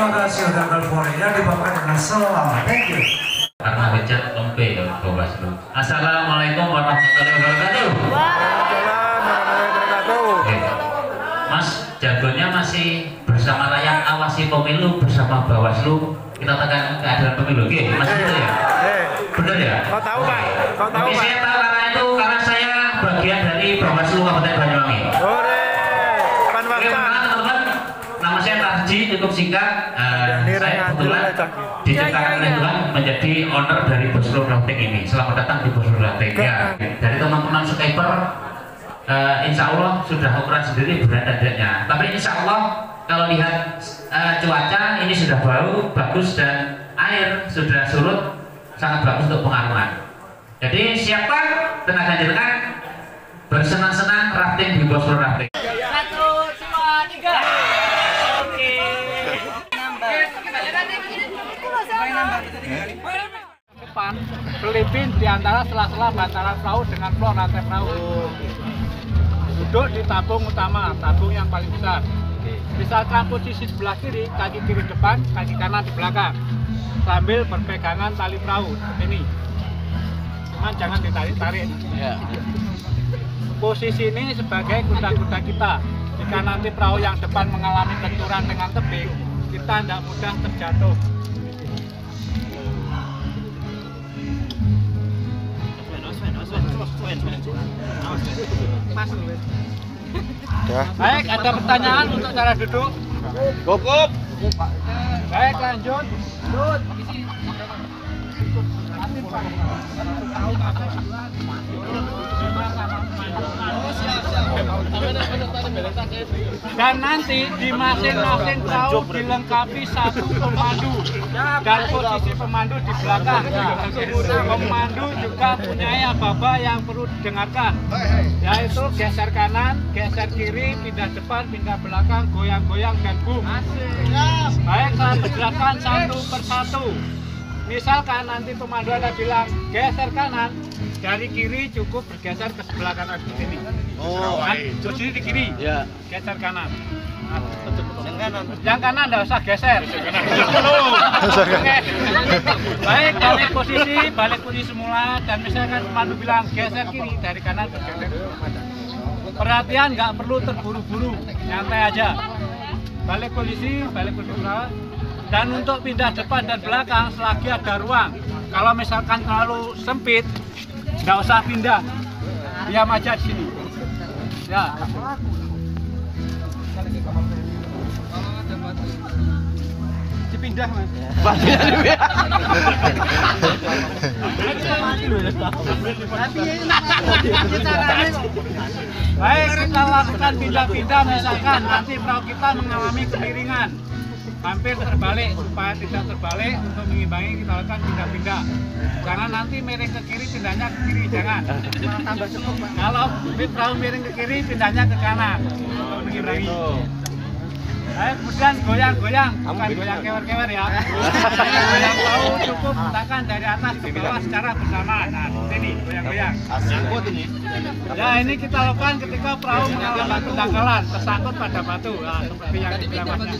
Terima kasih sudah teleponnya dibawa dengan selamat. Thank you. Karena Richard Lempe ya Bawaslu. Assalamualaikum warahmatullahi wabarakatuh. Oke. Mas, jagonya masih bersama rakyat awasi pemilu bersama Bawaslu. Kita tekan keadilan pemilu, oke? Mas itu ya? Bener ya? Kau tahu Pak? Kau tahu Pak? Saya tahu karena saya bagian dari Bawaslu Kabupaten Banyuwangi. Oke, teman-teman, nama saya Tarji, cukup singkat. Saya kebetulan diciptakan oleh Tuhan menjadi owner dari Bosro Routing ini. Selamat datang di Bosro Routing. Ya, dari teman-teman subscriber, insya Allah sudah ukuran sendiri berat dadanya. Tapi insya Allah kalau lihat cuaca ini sudah bagus dan air sudah surut, sangat bagus untuk pengaruhan. Jadi siapa tenaga jenengan bersenang-senang rafting di Bosro Routing. 1, 2, 3. Depan selipin di antara sela-sela bantaran perahu dengan floor lantai perahu. Duduk di tabung utama, tabung yang paling besar. Misalkan posisi sebelah kiri, kaki kiri depan, kaki kanan di belakang, sambil berpegangan tali perahu seperti ini. Cuman jangan ditarik-tarik. Posisi ini sebagai kuda-kuda kita. Jika nanti perahu yang depan mengalami benturan dengan tebing, kita tidak mudah terjatuh. Baik, ada pertanyaan untuk cara duduk? Cukup. Baik, lanjut. Dan nanti di masing-masing perahu dilengkapi satu pemandu dan posisi pemandu di belakang. Pemandu juga punya apa-apa yang perlu didengarkan, yaitu geser kanan, geser kiri, pindah depan, pindah belakang, goyang-goyang dan boom. Baik, saya jelaskan satu persatu. Misalkan nanti pemandu ada bilang geser kanan, dari kiri cukup bergeser ke sebelah kanan seperti ini. Posisi di kiri, geser kanan. Yang kanan nggak usah geser. Baik, balik posisi semula. Dan misalkan pemandu bilang geser kiri, dari kanan bergeser. Perhatian, nggak perlu terburu-buru, nyantai aja. Balik posisi semula. Dan untuk pindah depan dan belakang selagi ada ruang. Kalau misalkan terlalu sempit, nggak usah pindah, diam aja di sini. Ya. Dipindah Mas. Baik, kita lakukan pindah-pindah. Misalkan nanti perahu kita mengalami kemiringan, hampir terbalik. Supaya tidak terbalik, untuk mengimbangi kita lakukan pindah-pindah. Jangan nanti miring ke kiri, pindahnya ke kiri, jangan. Kalau perahu miring ke kiri, pindahnya ke kanan untuk mengimbangi. Kemudian goyang-goyang, bukan goyang kewer-kewer ya. Goyang perahu cukup letakkan dari atas ke bawah secara bersamaan. Nah, ini goyang-goyang. Ya, ini kita lakukan ketika perahu mengalami pendangkalan, tersangkut pada batu. Nah, seperti yang dibilang Masnya.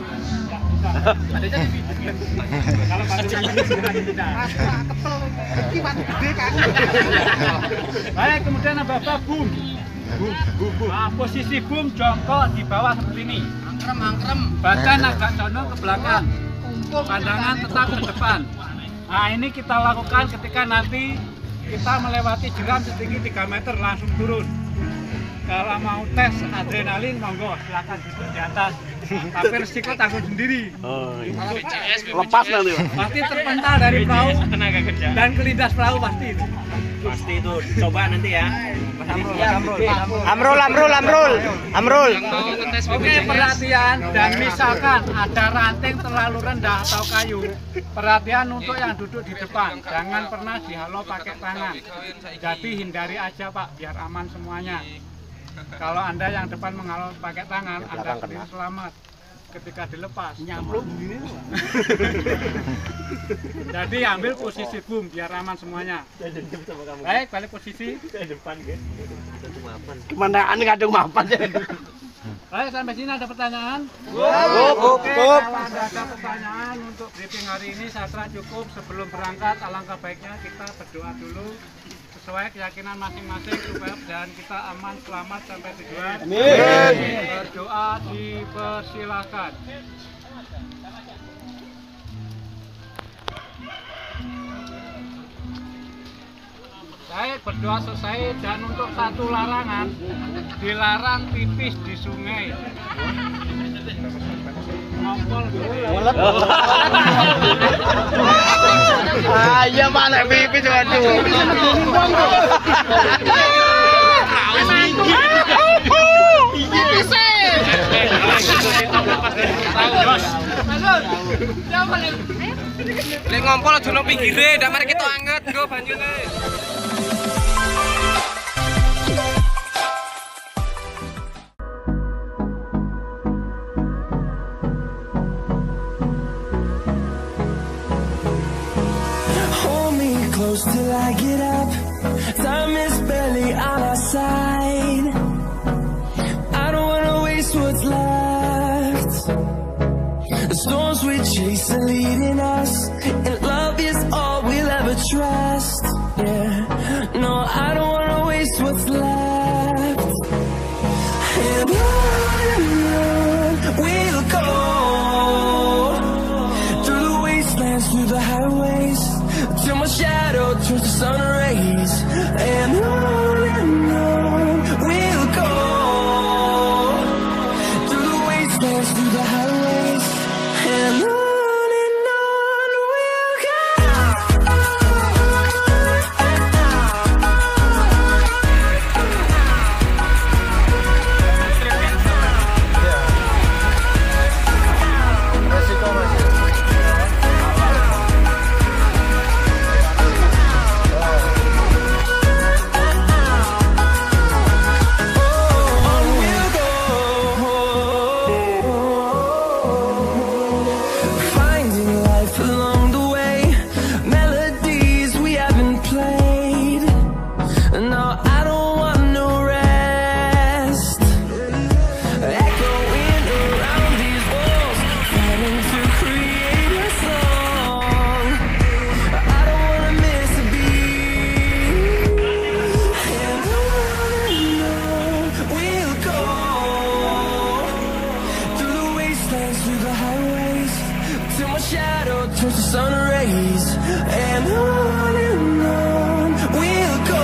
Kalau baik, kemudian apa boom. Nah, posisi boom jongkok di bawah seperti ini. Badan agak condong ke belakang. Pandangan tetap ke depan. Nah, ini kita lakukan ketika nanti kita melewati jeram setinggi 3 meter langsung turun. Kalau mau tes adrenalin, monggo silakan duduk di atas. Tapi resiko tanggung sendiri. Lepas nanti. Pasti terpental dari perahu dan kelindas perahu pasti. Pasti itu. Coba nanti ya. Amrul. Oke, perhatian. Dan misalkan ada ranting terlalu rendah atau kayu, perhatian untuk yang duduk di depan. Jangan pernah dihalau pakai tangan. Jadi hindari aja Pak, biar aman semuanya. Kalau Anda yang depan menghalau pakai tangan, Anda sendiri selamat. Ketika dilepas, nyamplung begini. Jadi ambil posisi boom biar aman semuanya. Baik, balik posisi. Kemana aneh kadang mapan. Baik, sampai sini ada pertanyaan? Oke, kalau ada pertanyaan untuk briefing hari ini saya kira cukup. Sebelum berangkat, alangkah baiknya kita berdoa dulu sesuai keyakinan masing-masing supaya perjalanan kita aman, selamat sampai tujuan. Amin. Berdoa dipersilakan. Baik, berdoa selesai dan untuk satu larangan, dilarang pipis di sungai. Ngompol dulu. Iya mana pipis waduh. Lek ngompol aja nang pinggire, ndak mari kita anget nggo banyune. Close till I get up. Time is barely on our side. I don't wanna waste what's left. The storms we chase are leading us, and love is all we'll ever trust. Yeah, no, I don't wanna waste what's left. And on we'll go, through the wastelands, through the highways, till my shadow turns to sun rays. And on we'll go, through the wastelands, through the highways, and on we'll go. Shadow turns to sun rays, and on we'll go,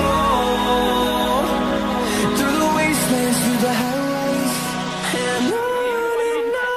through the wastelands, through the highways, and on we'll go.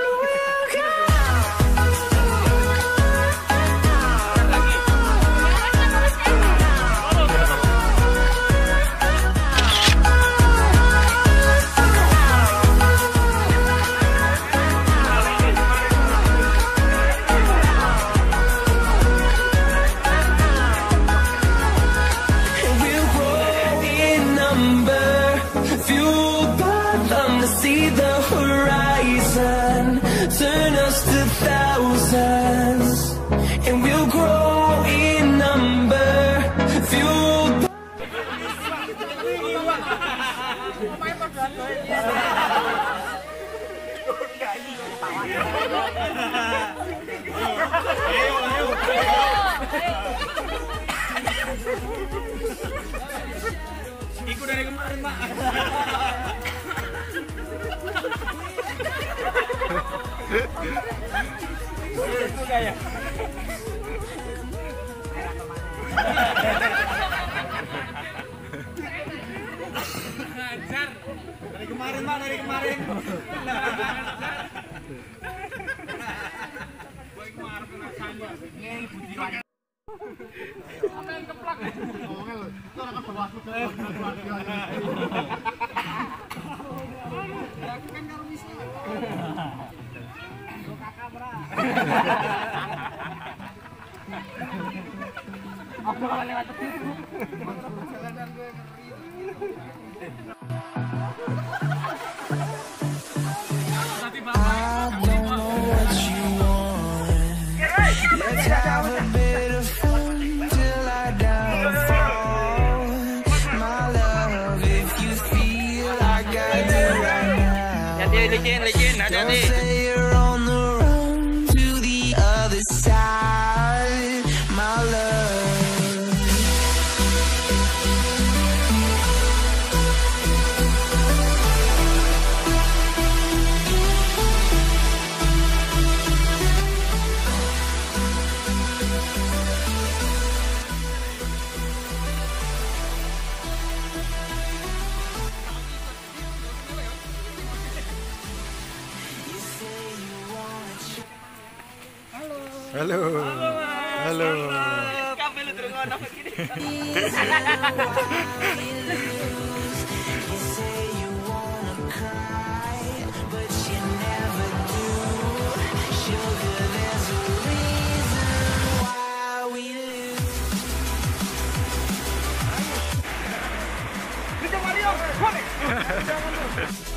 See the horizon, turn us to thousands, and we'll grow in number, fueled by... Ikut dari kemarin, Pak. Dari kemarin, Pak, dari kemarin. licin, hati-hati. say you're on the run to the other side, my love. Halo. Halo. Mario,